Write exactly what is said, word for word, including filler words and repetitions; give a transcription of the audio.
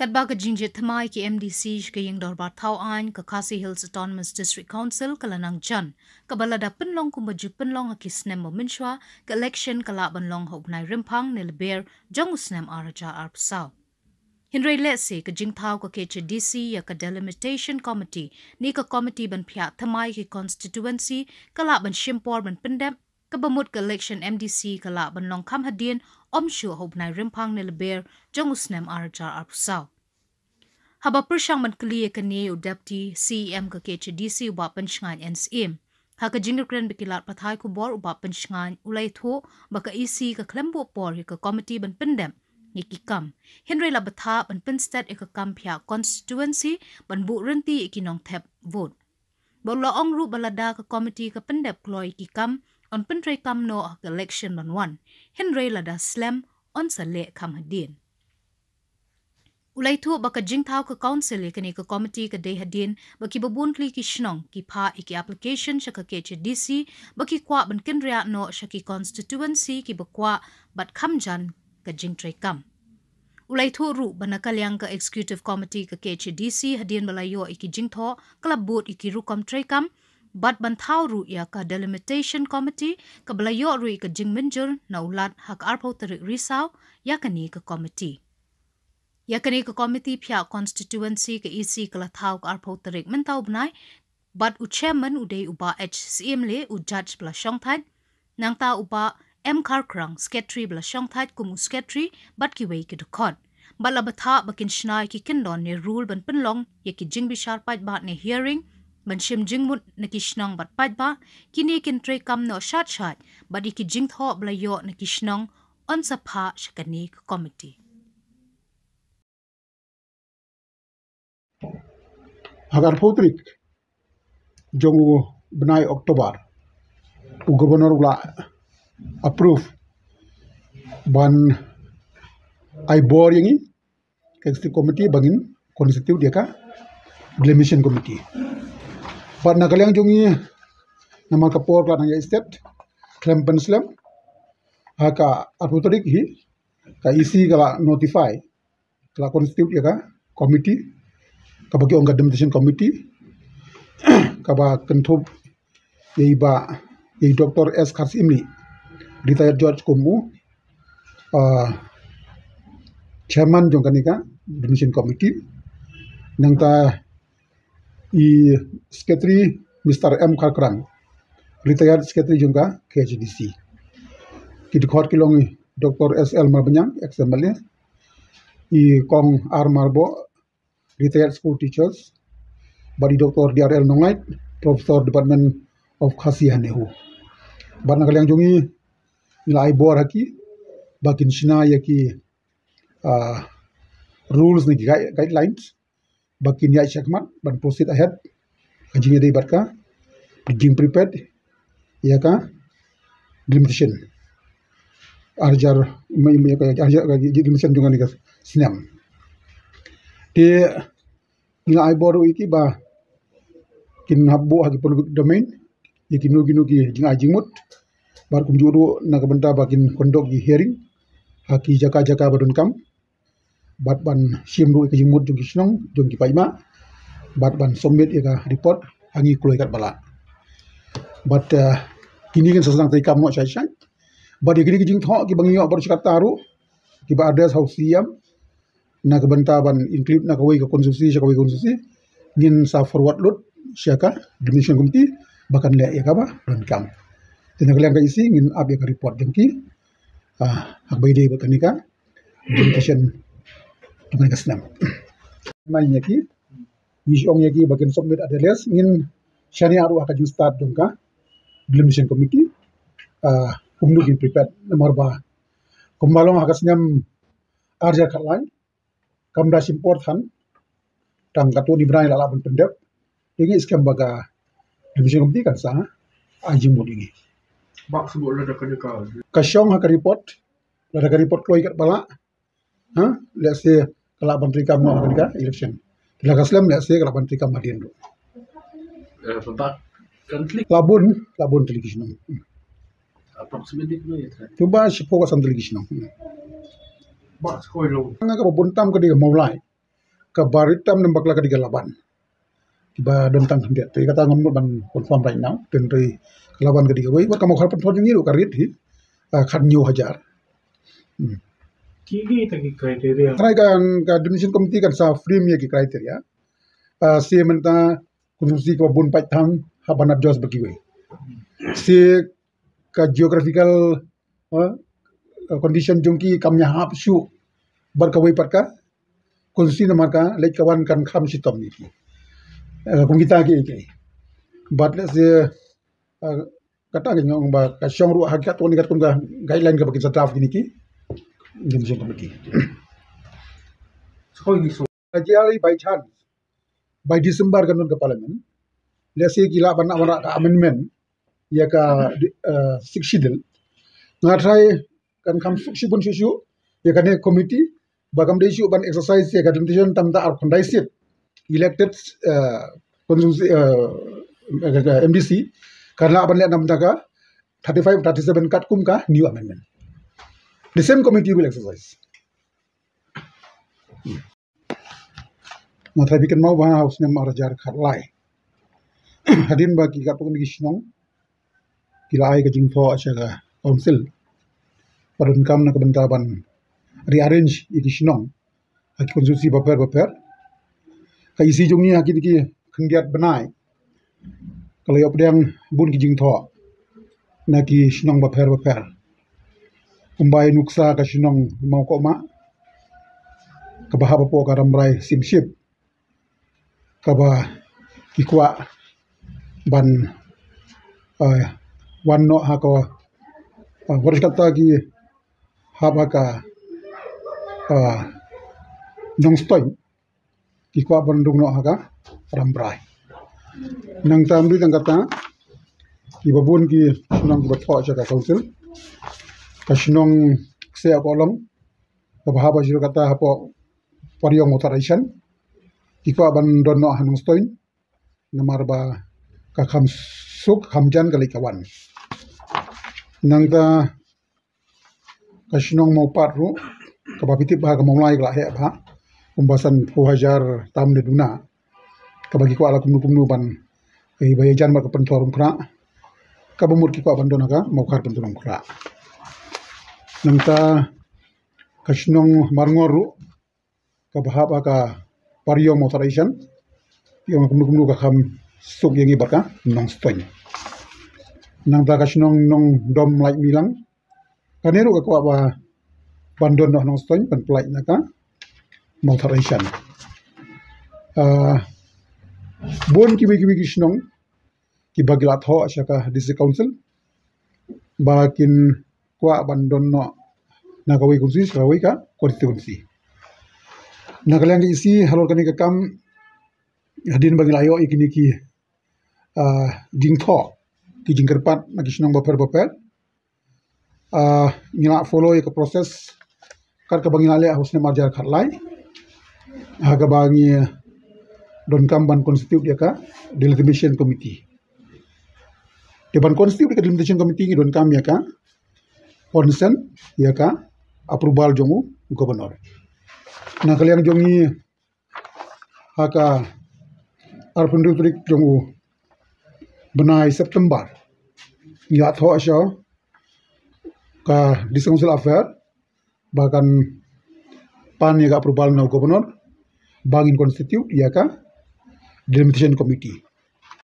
Khadc ka jingjit thamai ki M D C ka ying dorbar Thaw an ka Khasi Hills Autonomous District Council ka lanang jan ka balada penlong kumaju penlong ha kisnem mo minshwa ka election ka laban long ho nai rimpang ne leber jong usnem araja arpsaw. Hinray lesi ka jing Thaw ka Khadc D C ya ka Delimitation Comittee ni ka Committee ban Phiah thamai ki constituency ka laban shimpor ban pendem ka bamut ka election M D C ka laban long kam hadien om shu ho nai rimpang ne leber jong usnem araja arpsaw. Haba persyang man kliye ka niyo deputy C E M ka Khadc D C uba pensyangan N S M. Haka jingkren bekilat pathay kubor uba pensyangan ulay Thaw baka isi ka klembo por ka committee ban pendem nikikam. Henry labatha ban penstat ka kam Phiah constituency ban bu renti ikinong thep vote. Bawla ong ru balada ka committee ka pendep kloy kikam on pentray kam no ka election ban one. Henry lada slam on sa le kam hadin. Ulay Thaw baka jing Thaw ka council kani ka committee ka day hadin baki babun kli ki shnong ki pha iki application siya ka Khadc D C baki kwa ban kinria no siya ki constituency ki bakwa bat kamjan ka jing tray kam. Ulay Thaw ru banakalyang ka executive committee ka Khadc D C hadin balayo iki jing Thaw klabut iki rukom tray kam bat ban Thaw ru ya ka Delimitation Committee ka balayo ru ka jing minjur na ulat hak arpo tarik risaw ya kani ka committee. Yakani ka Committee Phiah constituency ka E C kala Thaw ka arpo tarik mentaw bnai but u chairman uday uba H C M le u judge bla shongthad nang ta uba M Karkrang secretary bla shongthad kumu secretary but ki wei ki dukot bala batha bakin shnai ki kindon ne rule ban penlong yaki jing bishar pat ba ne hearing ban shim jingmut na ki shnong bat pat ba kini kin tray kam no shat shat but iki jing Thaw bla yo na ki shnong on sa pha shakani ka committee. Agar putrik jongu benai Oktober u gubernur ula approve ban ai bor yangi executive committee bangin konstitut dia ka Delimitation Committee ban nakalyang jongi nama kapor ka nang state klem penslam haka aputrik hi ka isi kala notify kala konstitut dia ka committee kabagi ongga Delimitation Committee kaba kentup yai ba yai Doctor S Khadc imli retired judge kumu uh, chairman jong kanika Delimitation Committee nang ta i secretary Mister M Karkrang retired secretary jong ka Khadc D C kit khot kilong Doctor S L Marbanyang ex M L A i kong R Marbo retired school teachers, badi Doctor D R L Nongait, Professor Department of Khasi Hanehu. Ban nakalyang jongi nilai bor haki, bakin shina yaki uh, rules ni guidelines, bakin yai checkmat, ban proceed ahead, kajingnya day batka, being prepared, ya ka delimitation. Arjar, arjar delimitation jonga nika sinam. Di nilai boru iki ba kin habbo hagi public domain iki nugi nugi jinga jingmut bar kum juru na kabenta bakin kondok gi hearing haki jaka jaka badun kam bat ban simru iki jingmut jung kisnong jung ki paima bat ban submit ika report hangi kuloi kat bala bat uh, kini kan sasang tai kam no chai chai bat iki ki jing Thaw ki bangi bar chikat taru ki ba address house siam na kabenta ban include na kawai ka konstitusi siya kawai konstitusi ngin sa forward load siya ka Delimitation Committee bakan le ya ka ba don kam tinagalang ka isi ngin ab ya ka report jengki ah hagbay day bakan ka Delimitation tungan ka snam may nyaki wisong yaki bakin submit address ngin shani aru aka jing start dong ka Delimitation Committee ah umnu gin prepared nomor ba kumbalong aka snam arja khalai kamda simportan tang katu ni brai lala ban pendep ini skam baga Delimitation Committee kan sa ajing mod ini bak sebut la ka ka kasyong ha ka report la ka report kloi kat bala ha let's say kala ban trikam no ka election la ka slam let's say kala ban trikam madin do eh sebab kan klik labun labun television approximately no ya tuba si fokus on television bak skoi lo nga ka buntam ka di maulai ka baritam nam bakla ka digalaban kiba don tang dia tu kata ngam ban confirm right now ten ri kalaban ka digawai wat kamu kharpan thon ni ru ka rit hi khat new hajar Kiki tagi kriteria. Try kan ka Delimitation Committee kan sa frame ye ki criteria. Uh, si menta konstruksi ka bun pai thang ha banat jos bakiwe. Si ka geographical uh, condition jongki kamnya hap shu berkawai parka konstruksi namar ka lek kawan kan kham sitom ni ki. Uh, kung kita ki ki. But let's say uh, kata ke nyong ba ka syong ru hakat to ni kat kun ga guideline ka bagi staff gini ki. Delimitation Committee. So so. Actually, by chance, by December kanun ke Parliament, let's say kila bana wana ka amendment, ya ka uh, sixidel, ngatrai kan kam suksi pun susu, ya kan committee, bagam de isu ban exercise ya ka delimitation tam da ar kondai sit elected uh, uh, M D C, karena ban le nam da ka thirty-five thirty-seven kat kum ka new amendment. The same committee will exercise. Matra bikin mau bah haus nem arajar kharlai. Hadin ba ki ka pun gisnong. Kila ai ka jing Thaw acha council. Parun kam na kabantaban rearrange i gisnong. Haki konstitusi baper baper. Ka isi jong ni haki ki khenggiat benai. Kalau yo pedang bun ki jing Thaw. Na ki snong baper baper. Umbai nuksa ka sinong mau ko ma kabahaba po ka ramrai simship kaba kikwa ban uh, wan no ha ko uh, waris kata ki haba ka uh, nong stoy kikwa ban dung no ha ka ramrai nang tamri tang kata ki babun ki sinong ki batho cha ka council kasinong saya kolong kabahaba jiro kata hapo pariong authorization ikwa ban donno hanung stoin namar ba ka kham suk khamjan kali kawan nangta kasinong mau patru kabapiti ba ka maulai kala he ba pembahasan dua hajar tam de duna kabagi ko ala kumnu kumnu ban kai bayajan ba ka pentorum kra kabumur ki ko ban donaka mau khar pentorum kra nangta kasinong marngoru kabahaba ka pariong authorization yung kumnu kumnu ka kham suk yengi baka nong stoin nangta kasinong nong dom like milang kaneru ka kwa ba bandon no nong stoin pan plai naka authorization uh, bon kibi kibi kasinong kibagilat ho asaka district council bakin kwa bandon no nakawai kunsi nakawai ka konstituensi nakalang isi halol kani ka kam hadin bagi layo ikini ki uh, jing Thaw ki jing kerpat na kisnong baper baper uh, ngila follow ka proses kar ka bangi lale husne marjar kharlai ha ka bangi don kam ban constitute ya ka Delimitation Committee depan constitute ka Delimitation Committee ni don kam ya ka consent ya ka approval jongu gubernur na kalian jongi haka arpun trik jongu benai September ya Thaw asya ka discouncil affair bahkan pan ya ka approval na gubernur bangin constitute ya ka Delimitation Committee